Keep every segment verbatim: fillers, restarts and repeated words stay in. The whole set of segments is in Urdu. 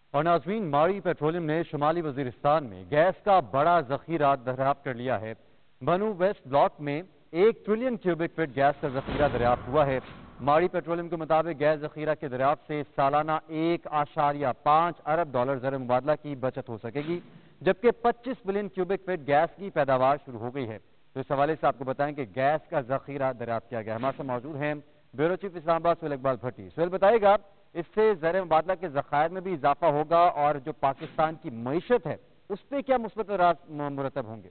اور ناظرین، ماری پیٹرولیم نے شمالی وزیرستان میں گیس کا بڑا ذخیرہ دریافت کر لیا ہے۔ بنو ویسٹ بلاک میں ایک ٹریلین کیوبک فٹ گیس کا ذخیرہ دریافت ہوا ہے۔ ماری پیٹرولیم کے مطابق گیس ذخیرہ کے دریافت سے سالانہ ایک اشاریہ پانچ ارب ڈالر زر مبادلہ کی بچت ہو سکے گی، جبکہ پچیس بلین کیوبک فٹ گیس کی پیداوار شروع ہو گئی ہے۔ تو اس حوالے سے آپ کو بتائیں کہ گیس کا ذخیرہ دریافت کیا گیا ہے۔ ہمارے ساتھ موجود ہیں بیورو چیف اسلام آباد سہیل اقبال بھٹی۔ سہیل بتائے گا، اس سے زر مبادلہ کے ذخائر میں بھی اضافہ ہوگا اور جو پاکستان کی معیشت ہے اس پہ کیا مثبت اثرات مرتب ہوں گے؟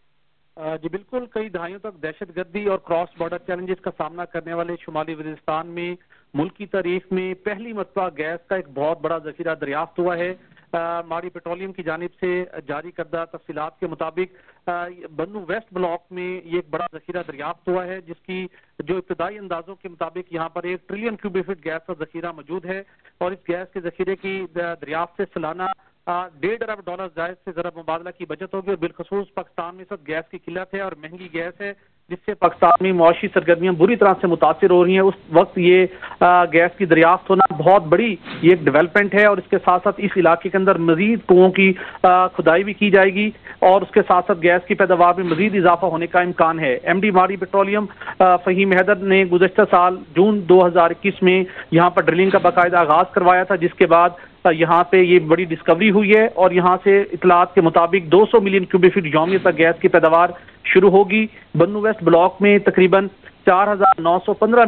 جی بالکل، کئی دہائیوں تک دہشت گردی اور کراس بارڈر چیلنجز کا سامنا کرنے والے شمالی وزیرستان میں ملک کی تاریخ میں پہلی مرتبہ گیس کا ایک بہت بڑا ذخیرہ دریافت ہوا ہے۔ ماری پیٹرولیم کی جانب سے جاری کردہ تفصیلات کے مطابق بنو ویسٹ بلاک میں یہ ایک بڑا ذخیرہ دریافت ہوا ہے، جس کی جو ابتدائی اندازوں کے مطابق یہاں پر ایک ٹریلین کیوبک فٹ گیس کا ذخیرہ موجود ہے، اور اس گیس کے ذخیرے کی دریافت سے سالانہ ڈیڑھ ارب ڈالر زائد سے ضرب مبادلہ کی بچت ہوگی، اور بالخصوص پاکستان میں اس وقت گیس کی قلت ہے اور مہنگی گیس ہے، جس سے پاکستان میں معاشی سرگرمیاں بری طرح سے متاثر ہو رہی ہیں۔ اس وقت یہ گیس کی دریافت ہونا بہت بڑی یہ ایک ڈیولپمنٹ ہے، اور اس کے ساتھ ساتھ اس علاقے کے اندر مزید کنوؤں کی کھدائی بھی کی جائے گی، اور اس کے ساتھ ساتھ گیس کی پیداوار میں مزید اضافہ ہونے کا امکان ہے۔ M D Mari petroleum Fahim Haider نے گزشتہ سال جون دو ہزار اکیس میں یہاں پر ڈرلنگ کا باقاعدہ آغاز کروایا تھا، جس کے بعد یہاں پہ یہ بڑی ڈسکوری ہوئی ہے، اور یہاں سے اطلاعات کے مطابق دو سو ملین کیوبک فٹ یومیہ تک گیس کی پیداوار شروع ہوگی۔ بنو ویسٹ بلاک میں تقریباً چار ہزار نو سو پندرہ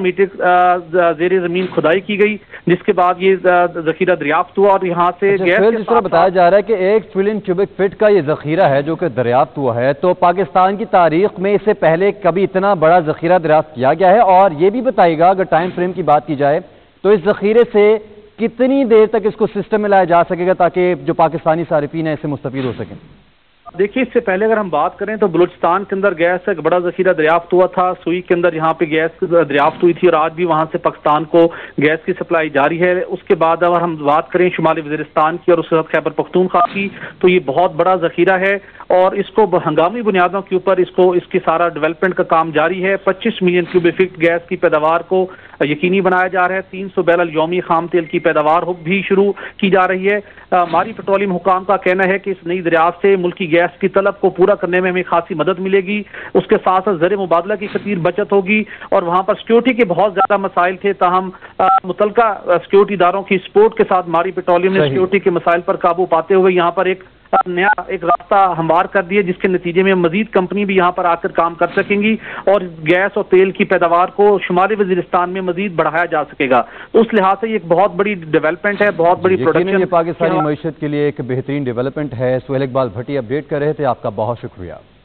میٹر زیر زمین کھدائی کی گئی، جس کے بعد یہ ذخیرہ دریافت ہوا، اور یہاں سے گیس جس طرح بتایا جا رہا ہے کہ ایک ٹریلین کیوبک فٹ کا یہ ذخیرہ ہے جو کہ دریافت ہوا ہے، تو پاکستان کی تاریخ میں اس سے پہلے کبھی اتنا بڑا ذخیرہ دریافت کیا گیا ہے؟ اور یہ بھی بتائیے گا، اگر ٹائم فریم کی بات کی جائے تو اس ذخیرے سے کتنی دیر تک اس کو سسٹم میں لایا جا سکے گا تاکہ جو پاکستانی صارفین ہیں اس سے مستفید ہو سکیں؟ دیکھیے، اس سے پہلے اگر ہم بات کریں تو بلوچستان کے اندر گیس کا ایک بڑا ذخیرہ دریافت ہوا تھا، سوئی کے اندر یہاں پہ گیس دریافت ہوئی تھی، اور آج بھی وہاں سے پاکستان کو گیس کی سپلائی جاری ہے۔ اس کے بعد اگر ہم بات کریں شمالی وزیرستان کی اور اس کے بعد خیبر پختونخوا کی، تو یہ بہت بڑا ذخیرہ ہے، اور اس کو ہنگامی بنیادوں کے اوپر اس کو اس کی سارا ڈیولپمنٹ کا کام جاری ہے۔ پچیس ملین کیوبک فٹ گیس کی پیداوار کو یقینی بنایا جا رہا ہے، تین سو بیرل یومی خام تیل کی پیداوار بھی شروع کی جا رہی ہے۔ ماری پیٹرولیم حکام کا کہنا ہے کہ اس نئی دریافت سے ملکی گیس کی طلب کو پورا کرنے میں ہمیں خاصی مدد ملے گی، اس کے ساتھ ساتھ زر مبادلہ کی کثیر بچت ہوگی، اور وہاں پر سیکیورٹی کے بہت زیادہ مسائل تھے، تاہم متعلقہ سیکیورٹی اداروں کی سپورٹ کے ساتھ ماری پیٹرولیم نے سیکیورٹی کے مسائل پر قابو پاتے ہوئے یہاں پر ایک نیا ایک راستہ ہموار کر دیا، جس کے نتیجے میں مزید کمپنی بھی یہاں پر آ کر کام کر سکیں گی، اور گیس اور تیل کی پیداوار کو شمالی وزیرستان میں مزید بڑھایا جا سکے گا۔ تو اس لحاظ سے یہ ایک بہت بڑی ڈیولپمنٹ ہے، بہت بڑی پروڈکشن، یہ پاکستانی معیشت کے لیے ایک بہترین ڈیولپمنٹ ہے۔ سہیل اقبال بھٹی اپڈیٹ کر رہے تھے، آپ کا بہت شکریہ۔